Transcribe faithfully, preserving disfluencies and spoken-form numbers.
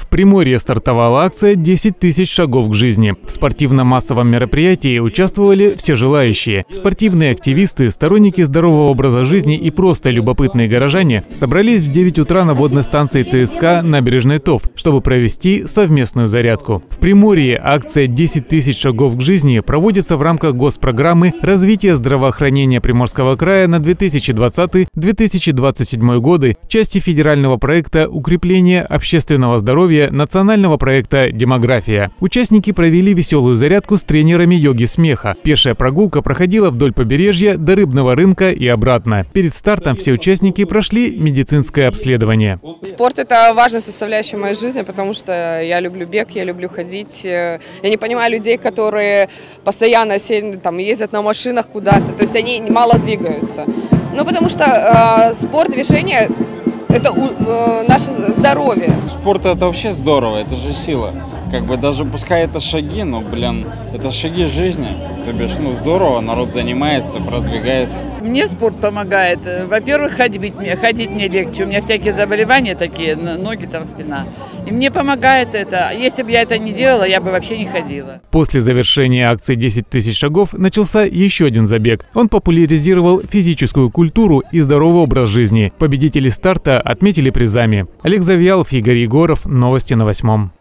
В Приморье стартовала акция «десять тысяч шагов к жизни». В спортивно-массовом мероприятии участвовали все желающие. Спортивные активисты, сторонники здорового образа жизни и просто любопытные горожане собрались в девять утра на водной станции ЦСКА «Набережной ТОВ», чтобы провести совместную зарядку. В Приморье акция «десять тысяч шагов к жизни» проводится в рамках госпрограммы развития здравоохранения Приморского края на две тысячи двадцатый — две тысячи двадцать седьмой годы, части федерального проекта «Укрепление общественного здоровья» национального проекта «Демография». Участники провели веселую зарядку с тренерами йоги смеха. Пешая прогулка проходила вдоль побережья до Рыбного рынка и обратно. Перед стартом все участники прошли медицинское обследование. Спорт – это важная составляющая моей жизни, потому что я люблю бег, я люблю ходить. Я не понимаю людей, которые постоянно там, ездят на машинах куда-то, то есть они мало двигаются. Ну, потому что э, спорт, движение – это э, наше здоровье. Спорт – это вообще здорово, это же сила. Как бы даже пускай это шаги, но, блин, это шаги жизни. То бишь, ну, здорово, народ занимается, продвигается. Мне спорт помогает. Во-первых, ходить мне, ходить мне легче. У меня всякие заболевания такие, ноги там, спина. И мне помогает это. Если бы я это не делала, я бы вообще не ходила. После завершения акции «десять тысяч шагов» начался еще один забег. Он популяризировал физическую культуру и здоровый образ жизни. Победители старта отметили призами. Олег Завьялов, Игорь Егоров. Новости на восьмом.